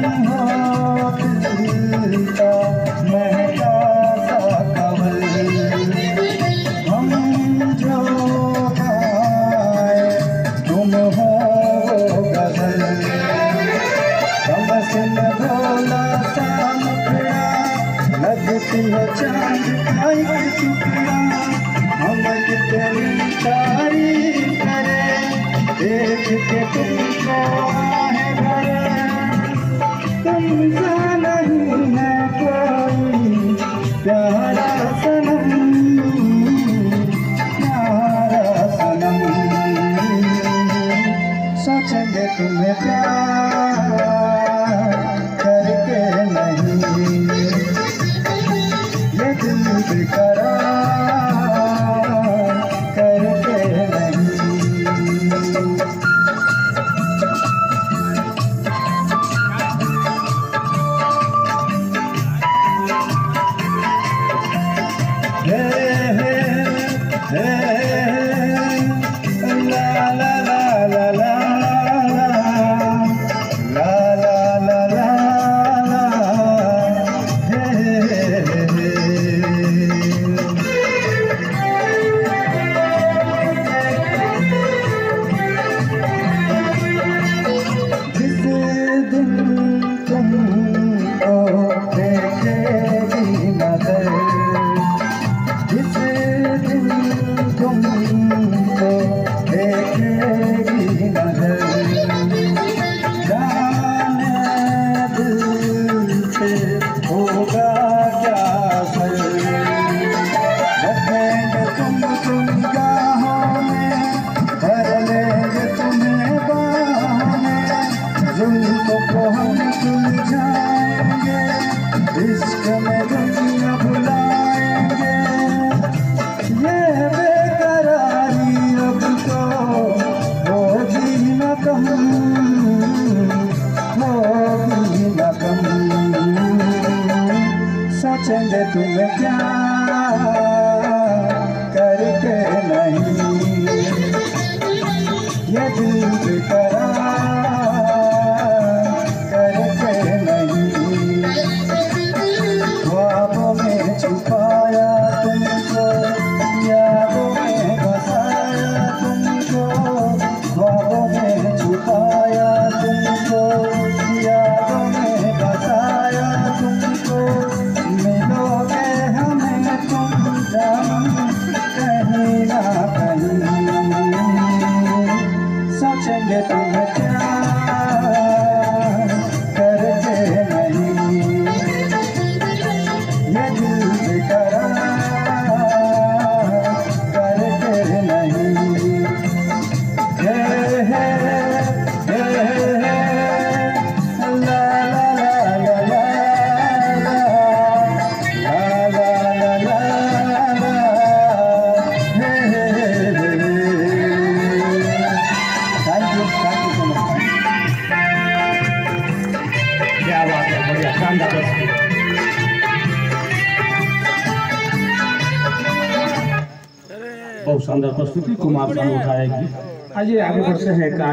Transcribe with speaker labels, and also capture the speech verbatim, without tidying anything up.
Speaker 1: हो दिल का महका सा कवल, हम जो गाए तुम हो वो गजल। कमसिन भोला सा मुखड़ा, लगती हो चांद का एक टुकड़ा। हम कितनी तारीफ करें देख के तुमको आहे भरे। तुमसा नहीं है कोई प्यारा सनम, प्यारा सनम। सोचेंगे तुम्हें प्यार करके नहीं, ये दिल बेकरार करके नहीं। हे हे हे ला ला ला ला ला ला ला ला ला हे हे हे। जिस दिन तुमको देखेगी नजर, जिस दिन तुमको देखेगी नजर, जाने दिल से होगा क्या असर। रखेंगे तुमको निगाहों में, भर लेंगे तुम्हें बाहों में। जुल्फों को हम सुलझाएंगे, इश्क में दुनिया भुलाएंगे। ये बेकरारी अब तो होगी न कम, होगी न कम। सोचेंगे तुम्हें प्यार करके नहीं, ये दिल बेकरार करके नहीं। ख्वाबों में छुपाया तुमको, यादों में बसाया तुमको। ख्वाबों में छुपाया तुमको, यादों में बसाया तुमको। मिलोगे हमें तुम जानम कहीं ना कहीं। सोचेंगे तुम्हें प्यार करके नहीं, ये दिल बेकरार करके नहीं। हे हे हे हे ला ला ला ला ला ला ला ला हे हे हे। Thank you, thank you so much. क्या बात है, बढ़िया शानदार। बहुत शानदार प्रस्तुति कुमार सानू उठाएगी। आइए आगे बढ़ते हैं।